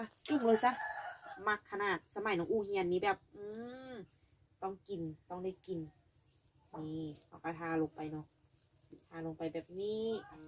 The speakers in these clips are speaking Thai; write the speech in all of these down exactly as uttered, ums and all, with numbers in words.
อ่ะจุ่มเลยซะมักขนาดสมัยน้องอูเฮียนนี้แบบอืมต้องกินต้องได้กินนี่เอากระทาลงไปเนาะทาลงไปแบบนี้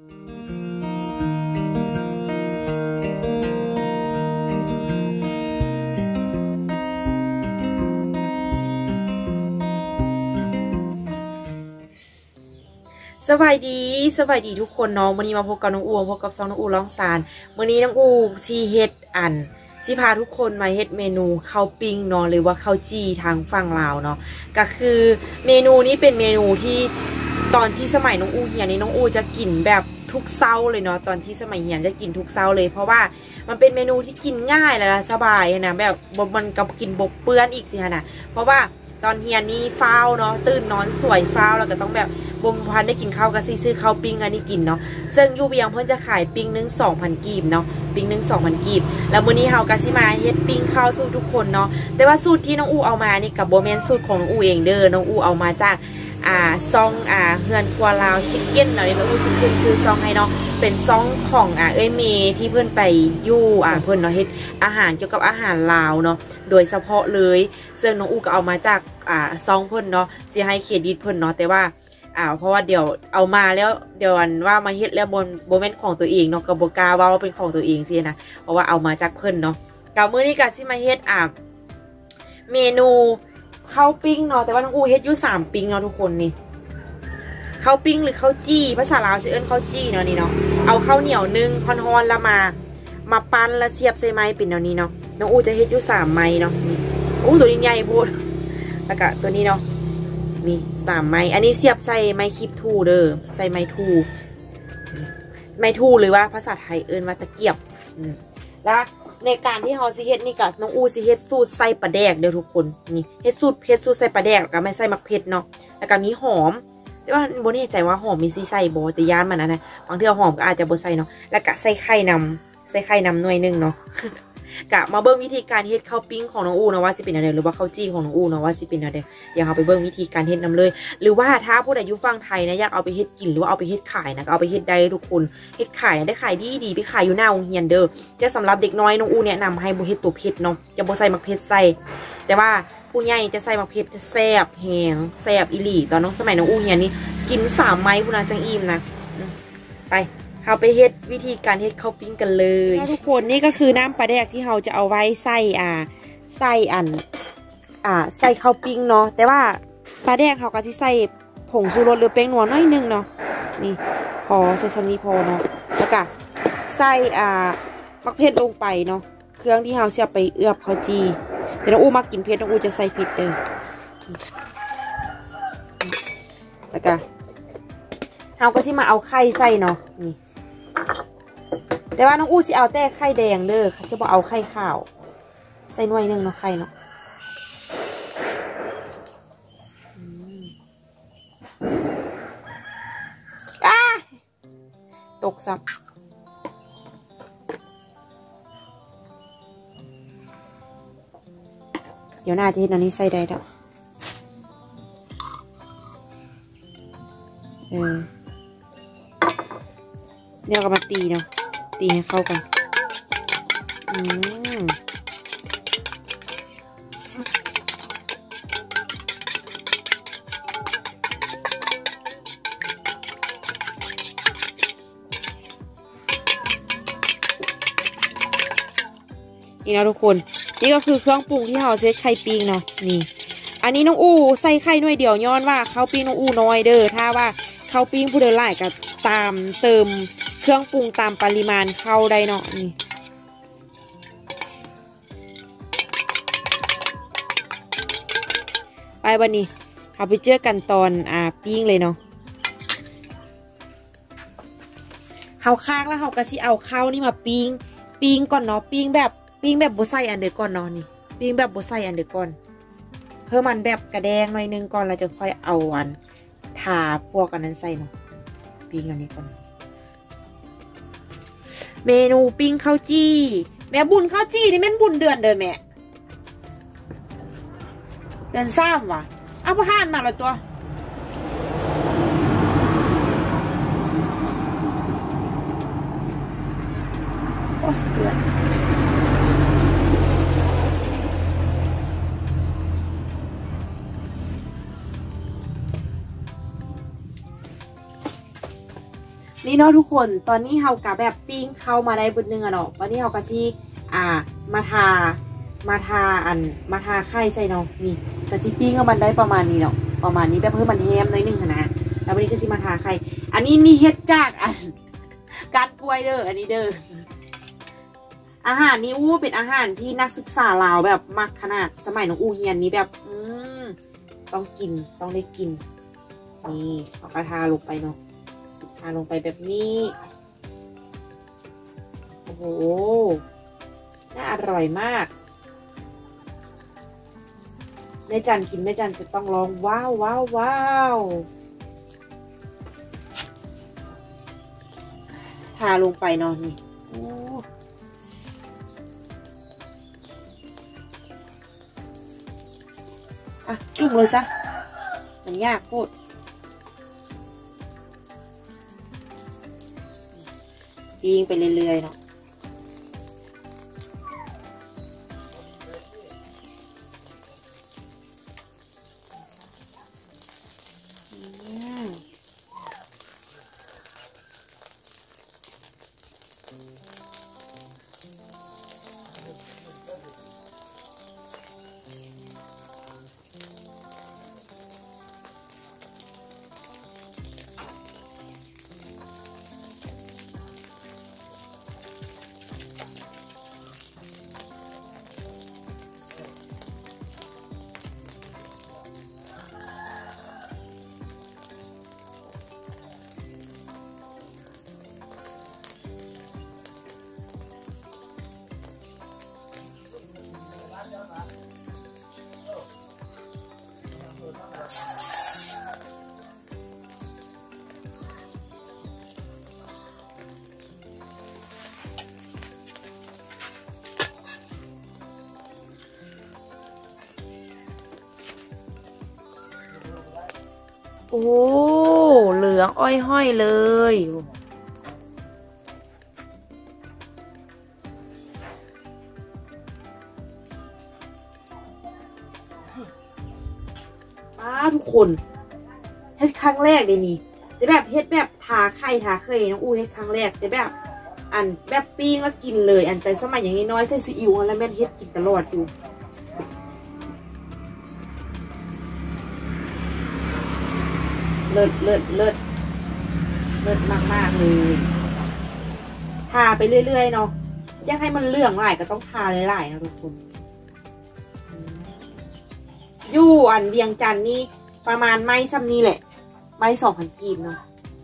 สบายดีสบายดีทุกคนเนาะวันนี้มาพบกับน้องอูพบกับซองน้องอูร้องสารวันนี้น้องอูชีเฮ็ดอันชีพาทุกคนมาเฮ็ดเมนูข้าวปิ้งเนาะหรือว่าข้าวจี้ทางฝั่งลาวเนาะก็คือเมนูนี้เป็นเมนูที่ตอนที่สมัยน้องอูเฮียนนี่น้องอูจะกินแบบทุกเช้าเลยเนาะตอนที่สมัยเฮียนจะกินทุกเช้าเลยเพราะว่ามันเป็นเมนูที่กินง่ายและสบายนะแบบมันกับกินบกเปื้อนอีกสิฮะนะเพราะว่าตอนเฮียนนี่ฟ้าวเนาะตื่นนอนสวยฟ้าวแล้วก็ต้องแบบบ่มพันได้กินข้าวก็ซื้อข้าวปิ้งอันนี้กินเนาะซึ่งยูเวียงเพิ่นจะขายปิ้งนึงสองพันกีบเนาะปิ้งนึงสองพันกีบแล้วมื้อนี้เฮาก็สิมาเฮ็ดปิ้งข้าวสู่ทุกคนเนาะแต่ว่าสูตรที่น้องอูเอามานี่กับบ่แม่นสูตรของน้องอูเองเด้อน้องอูเอามาจากอ่าซองอ่าเฮือนครัวลาวชิคเก้นเนาะน้องอูสิขึ้นชื่อซองให้เนาะเป็นซองของอ่าเอ้ยเมที่เพิ่นไปอยู่อ่าเพิ่นเนาะเฮ็ดอาหารเกี่ยวกับอาหารลาวเนาะโดยเฉพาะเลยซึ่งน้องอูก็เอามาจากอ่าซองเพิ่นเนาะสิให้เครดิตเพิ่นเนาะแต่ว่าอ่าเพราะว่าเดี๋ยวเอามาแล้วเดี๋ยววันว่ามาเฮ็ดแล้วบนโมเมนต์ของตัวเองเนาะกับบกาว่าเป็นของตัวเองสินะเพราะว่าเอามาจากเพิ่นเนาะกับมื้อนี้ก็สิมาเฮ็ดอ่าเมนูข้าวปิ้งเนาะแต่ว่าน้องอูเฮ็ดอยู่สามปิ้งเนาะทุกคนนี่ข้าวปิ้งหรือข้าวจี้ภาษาลาวสิเอิ้นข้าวจี้เนาะนี่เนาะเอาข้าวเหนียวนึ่งฮอนๆแล้วมามาปั้นแล้วเสียบใส่ไม้เป็นแนวนี้เนาะน้องอูจะเฮ็ดอยู่สามไม้เนาะนี่อู้ตัวนี้ใหญ่โพดแล้วก็ตัวนี้เนาะมีสามไม้อันนี้เสียบใส่ไม้คลิปทูเด้อใส่ไม้ทูไม้ทูหรือว่าภาษาไทยเอิ้นว่าตะเกียบแล้วในการที่เฮาสิเฮ็ดนี่กับน้องอูสิเฮ็ดสูตรใส่ปลาแดกเด้อทุกคนนี่เฮ็ดสูตรเผ็ดสูตรใส่ปลาแดกแล้วก็ไม่ใส่มักเผ็ดเนาะแล้วก็มีหอมแต่ว่าบ่แน่ใจว่าหอมมีสิใส่บ่แต่ย่านมันนะนะบางเทื่อหอมก็อาจจะบ่ใส่เนาะแล้วก็ใส่ไข่นำใส่ไข่นำหน่วยนึงเนาะกะมาเบิ่งวิธีการเฮ็ดข้าวปิ้งของน้องอูนะว่าสิเป็นอะไรหรือว่าข้าวจี้ของน้องอูนะว่าสิเป็นอะไรอยากเอาไปเบิ่งวิธีการเฮ็ดนำเลยหรือว่าถ้าผู้ใดอยู่ฝั่งไทยนะอยากเอาไปเฮ็ดกินหรือว่าเอาไปเฮ็ดขายนะก็เอาไปเฮ็ดได้ทุกคนเฮ็ดขายได้ขายดีดีไปขายอยู่หน้าโรงเรียนเด้อจะสำหรับเด็กน้อยน้องอูแนะนำให้บ่เฮ็ดตัวเผ็ดเนาะจะบ่ใส่มักเผ็ดใส่แต่ว่าผู้ใหญ่จะใส่มักเผ็ดจะแซ่บแห้งแซ่บอีหลีตอนน้องสมัยน้องอูเฮียนนี่กินสามไม้พุ่นน่ะจังอิ่มนะไปเราไปเฮ็ดวิธีการเฮ็ดข้าวปิ้งกันเลยทุกคนนี่ก็คือน้ำปลาแดกที่เราจะเอาไว้ใส่อ่าใส่อันอ่าใส่ข้าวปิ้งเนาะแต่ว่าปลาแดกเขาก็ที่ใส่ผงชูรสหรือแป้งนัวน้อยนึงเนาะนี่พอใส่ชั้นนี้พอเนาะแล้วก็ใส่อ่ามักเผ็ดลงไปเนาะเครื่องที่เราเสียบไปเอือบข้าวจีแต่น้องอูมักกินเผ็ดน้องอูจะใส่เผ็ดเองแล้วก็เราก็ที่มาเอาไข่ใส่เนาะนี่แต่ว่าน้องอู้สิเอาแต่ไข่แดงเด้อจะบอกเอาไข่ขาวใส่หน่วยหนึ่งเนาะไข่เนาะตกซับเดี๋ยวหน้าจะเห็นอันนี้ใส่ได้แล้วเออเดี๋ยวก็มาตีเนาะตีให้เข้ากันอืมนี่นะทุกคนนี่ก็คือเครื่องปรุงที่เราเซตไข่ปิ้งเนาะนี่อันนี้น้องอูใส่ไข่หน่วยเดียวย้อนว่าข้าวปิ้งน้องอูน้อยเด้อถ้าว่าข้าวปิ้งผู้เดินไล่กับตามเติมเครื่องปรุงตามปริมาณเข้าได้เนาะนี่ไปวันนี้เอาไปเจอกันตอนอ่าปิ้งเลยเนาะเขาค้างแล้วเขาก็สิเอาข้าวนี่มาปิ้งปิ้งก่อนเนาะปิ้งแบบปิ้งแบบบุษไซอันเดียวก่อนเนาะนี่ปิ้งแบบบุษไซอันเดียวก่อนเพิ่มมันแบบกระแดงหน่อยนึงก่อนเราจะค่อยเอาอันทาพวกอันนั้นใส่เนาะปิ้งอันนี้ก่อนเมนูปิ้งข้าวจี้แม่บุญข้าวจี้นี่แม่นบุญเดือนเดินแม่เดือนสามว่ะเอาพานมาเลยตัวโอ้เดือนนี่เนาะทุกคนตอนนี้เฮากะแบบปิ้งเข้ามาได้บนนึงอะเนาะวันนี้เฮากะซี่อ่ามาทามาทาอันมาทาไข่ใส่เนาะนี่กะซี่ปิ้งก็มันได้ประมาณนี้เนาะประมาณนี้แบบเพิ่มมันแฮมน้อยนึงนะแล้ววันนี้ก็ซี่มาทาไข่อันนี้นี่เฮ็ดจากอันการกล้วยเด้ออันนี้เด้ออาหารนี้อู้เป็นอาหารที่นักศึกษาลาวแบบมักขนาดสมัยน้องอูเฮียนนี้แบบอืมต้องกินต้องได้กินนี่เอากระทาลงไปเนาะทาลงไปแบบนี้โอ้โหน่าอร่อยมากแม่จันกินแม่จันจะต้องร้องว้าวว้าวว้าวทาลงไปเนาะนี่โอ้อะจุ่มเลยซะมันยากโคตรยิงไปเรื่อยๆเนาะโอ้เหลืองอ้อยห้อยเลยป้าทุกคนเฮ็ดครั้งแรกเลยนี่แต่แบบเฮ็ดแบบทาไข่ทาเคยน้องอูเฮ็ดครั้งแรกแต่แบบอันแบบปิ้งแล้วกินเลยอันแต่สมัยอย่างน้อยใส่ซีอิ๊วแล้วแม่เฮ็ดกินตลอดอยู่เลิศเลิศเลิศเลิศมากมากเลยทาไปเรื่อยๆเนาะอยากให้มันเหลืองหลายก็ต้องทาหลายๆนะทุกคนอยู่อันเวียงจันทร์นี่ประมาณไม้ซ้ำนี่แหละไม้สองพันกีบเนาะ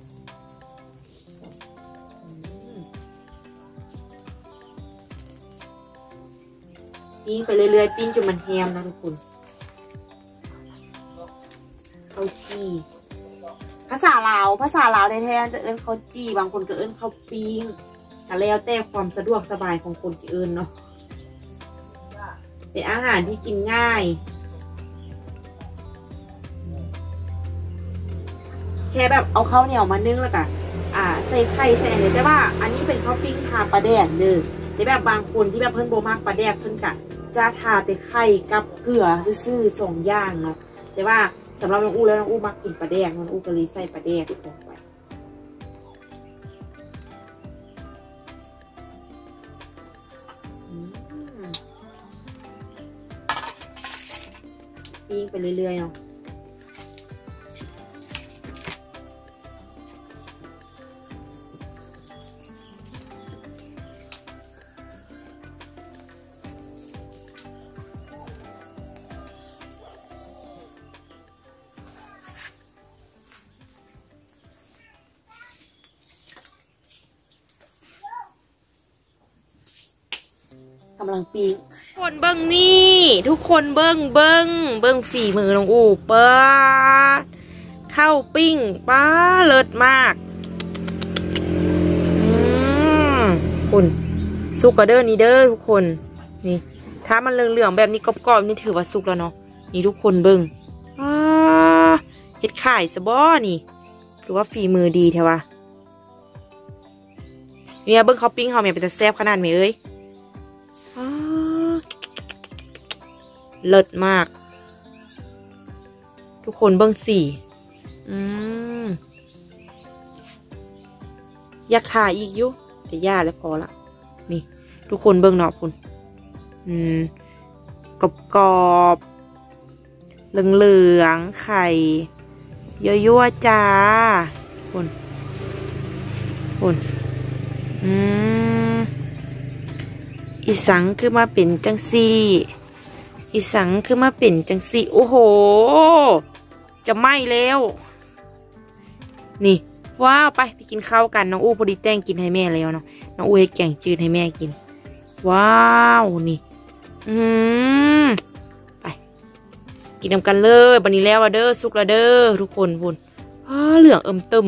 ปิ้งไปเรื่อยๆปิ้งจนมันแฮมนะทุกคนข้าวจีภาษาลาวภาษาลาวแท้ๆจะเอิ้นข้าวจีบางคนก็เอิ้นข้าวปิ้งแต่แล้วแต่ความสะดวกสบายของคนที่เอิ้นเนาะเป็นอาหารที่กินง่ายแค่แบบเอาข้าวเหนียวมานึ่งแล้วก็อ่าใส่ไข่ใส่อะไรแต่ว่าอันนี้เป็นข้าวปิ้งทาปลาแดกเด้อแต่แบบบางคนที่แบบเพิ่นโบมากปลาแดกเพิ่นกะจะทาแต่ไข่กับเกลือซื่อๆสองอย่างเนาะแต่ว่าสำหรับน้องอู้แล้วน้องอู้มักกินปลาแดกน้องอู้ก็เลยใส่ปลาแดกลงไปปิ้งไปเรื่อยๆเนาะกำลังปีกคนเบิ้งนี่ทุกคนเบิ้งเบิ้งเบิ้งฝีมือน้องอูเปิดข้าวปิ้งป้าเลิศมากอืมคุณสุกกระเด้อนี่เด้อทุกคนนี่ถ้ามันเหลืองๆแบบนี้กรอบๆนี่ถือว่าสุกแล้วเนาะนี่ทุกคนเบิ้งอ่าเฮ็ดไข่สะบ้อนี่ถือว่าฝีมือดีแท้วะเนี่ยเบิ้งข้าวปิ้งเขาเนี่ยเป็นแต่แซ่บขนาดไหนเอ้ยเลิศมากทุกคนเบิ้งสี่อืมอยากถ่ายอีกอยู่แต่ย่าแล้วพอละนี่ทุกคนเบิ่งเนาะคุณอืมกรอบกรอบเหลืองเหลืองไข่ยั่วๆจ้าคุณคุณอืมอีสังคือมาเป็นจังซี่อีสังคือมาเป็นจังซี่โอ้โหจะไหม้แล้วนี่ว้าวไปไปกินข้าวกันน้องอู้พอดีแต่งกินให้แม่แล้วเนาะน้องอู้ให้แกงจืดให้แม่กินว้าวนี่อืมไปกินนำกันเลยบันนี้แล้วเด้อสุกแล้วเด้อทุกคนพูนอ้าเหลืองเอิ่มตึม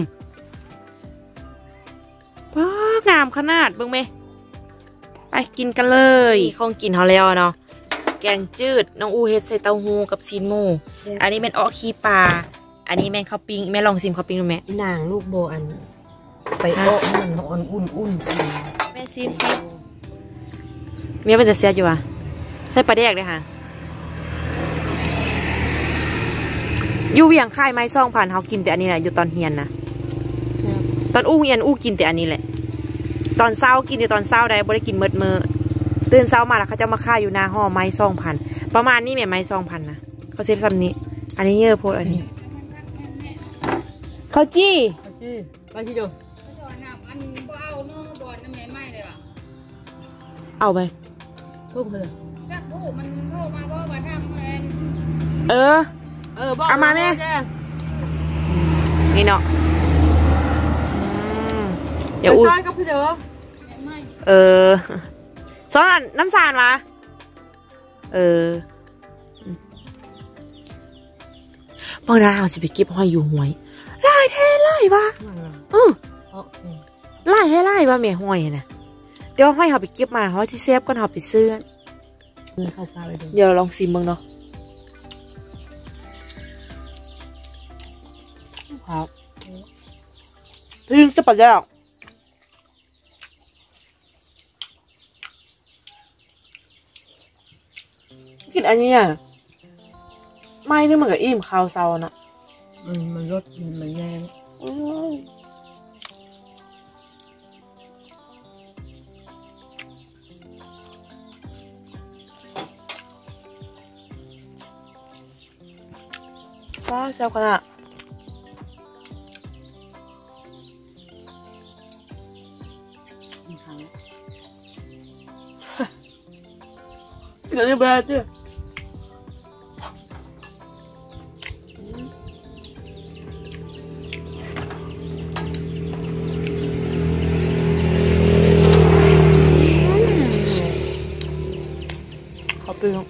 ว้างามขนาดเบิ่งไหมไปกินกันเลยของกินเขาแล้วเนาะแกงจืดน้องอู้เฮ็ดใส่เต้าหู้กับซีนหมูอันนี้เป็นออกขี้ปลาอันนี้แม่ข้าวปิ้งแม่ลองซิมข้าวปิ้งดูแม่นางลูกโบอันไปโอ้มันอ่อนอุ่นอุ่นแม่ซิมซิมเมียเป็นจะเสียอยู่อ่ะใส่ปลาแดกเลยค่ะยูเวียงค่ายไม้ซ่องผ่านเขากินแต่อันนี้แหละอยู่ตอนเฮียนนะตอนอู้เฮียนอู้กินแต่อันนี้แหละตอนเช้ากินแต่ตอนเช้าได้บ่ได้กินเมื่อเมื่อตื่นเช้ามาแล้วเขาจะมาค่ายอยู่หน้าห่อไม้ซ่องพันประมาณนี้แม่ไม้ซ่องพันนะเขาเซฟซ้ำนี้อันนี้เยอะโพดอันนี้เขาจี้ไปที่ดูเอาไปพุ่งไปเลยเออเออเอามาแม่นี่เนาะเดี๋ยวอุ้ยเออซ้อนน้ำสารวะเออเมื่อนั้นเราจะไปเก็บหอยอยู่หวยไล่แท้ไล่ปะเออไล่แท้ไล่ปะเมียหอยนะเดี๋ยวให้เขาไปเก็บมาเขาที่เซฟก็เขาไปซื้อเดี๋ยวลองซิมมึงเนาะครับพี่ยิงจะปัดแล้วกินอันนี้อ่ะไม่นึกเหมือนกับอิ่มข้าวเซาเนาะมันมันรสมันมันแรงว้าเซลกันอ่ะกินอันนี้แบบนี้ขอบคุณ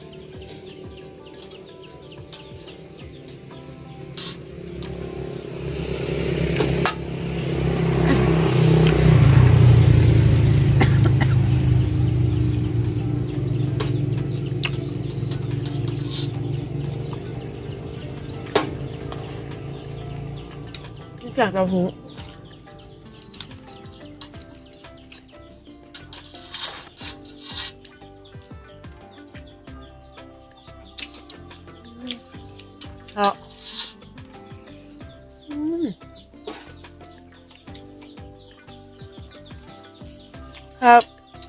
จากเต้าหู้ครับครับ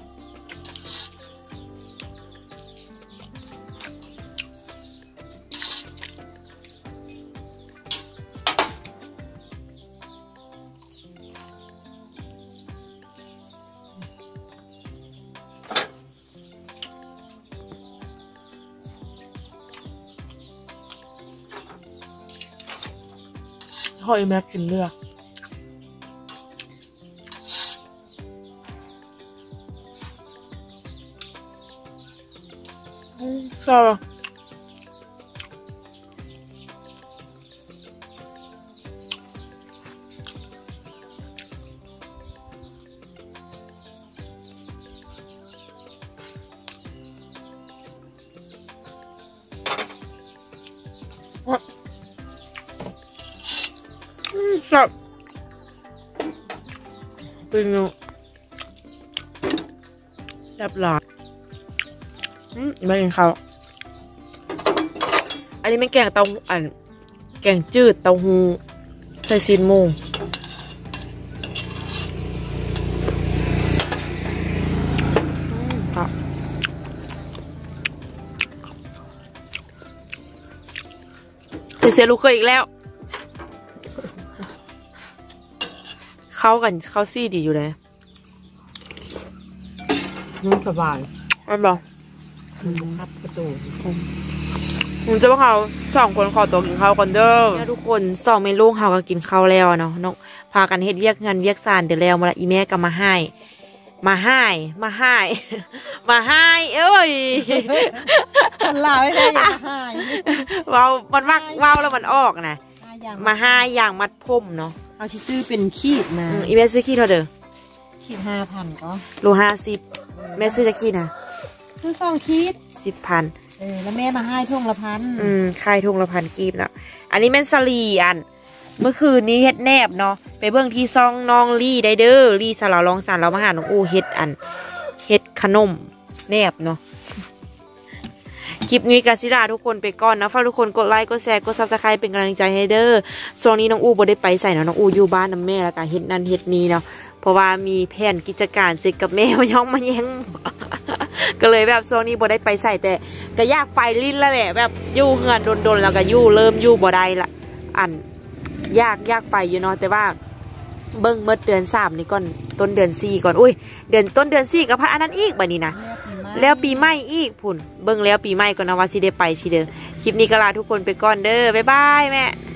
หอยแม็กกินเลือกชอบสับเป็นเนาะแบบหลายอืมไม่กินข้าวอันนี้ไม่แกงเต้าอันแกงจืดเต้าหู้ใส่ซีนหมูจะเสียลูกเคยอีกแล้วเข้ากันเข้าซี่ดีอยู่เลยนุ่มสบายไม่บอกครับประตูผมจะว่าเขาสองคนขอตัวกินข้าวก่อนเด้อทุกคนสองเมลูกเขาก็กินข้าวแล้วเนาะน้องพากันเฮ็ดเวียกงานเวียกซานเดี๋ยวแล้วมาละอีแม่ก็มาให้มาให้มาให้มาให้เอ้ยลาไม่ได้มาให้ว้าวมันมักว้าวแล้วมันออกนะมาให้อย่างมัดผมเนาะเอาที่ซื้อเป็นขีดนะอีแม่ซื้อขีดเท่าเดิมขีดห้าพันก็โลห้าสิบแม่ซื้อจะขีดนะซื้อสองขีดสิบพันเออแล้วแม่มาให้ทุ่งละพันอืมค่ายทุ่งละพันกีบเนาะอันนี้แม่นสลีอันเมื่อคืนนี้เฮ็ดแนบเนาะไปเบื้องที่ซองน้องลี่ได้เด้อลี่สลาวลองสารเรามาหาน้องอูเฮ็ดอันเฮ็ดขนมแนบเนาะคลิปนี้กาซิลาทุกคนไปก่อนนะฝากทุกคนกดไลค์กดแชร์กดซับสไครป์เป็นกำลังใจให้เด้อช่วงนี้น้องอูบ่ได้ไปใส่เนาะน้องอูอยู่บ้านน้ำแม่แล้วก็เฮ็ดนั่นเฮ็ดนี้เนาะเพราะว่ามีแผนกิจการเสร็จกับแม่มาย่องมาแย่งก็เลยแบบช่วงนี้บ่ได้ไปใส่แต่ก็อยากไปลิ้นแล้วแหละแบบยู่เหือนโดนๆแล้วก็ยู่เริ่มยู่บ่ได้ละอันยากยากไปอยู่เนาะแต่ว่าเบิ้งเมื่อเดือนสามนี่ก่อนต้นเดือนสี่ก่อนอุ้ยเดือนต้นเดือนสี่กับพระอันนั้นอีกแบบนี้นะแล้วปีใหม่อีกพุ่นเบิ้งแล้วปีใหม่ก่อนนะว่าสิได้ไปสิเด้อคลิปนี้ก็ลาทุกคนไปก่อนเด้อบ๊ายบายแม่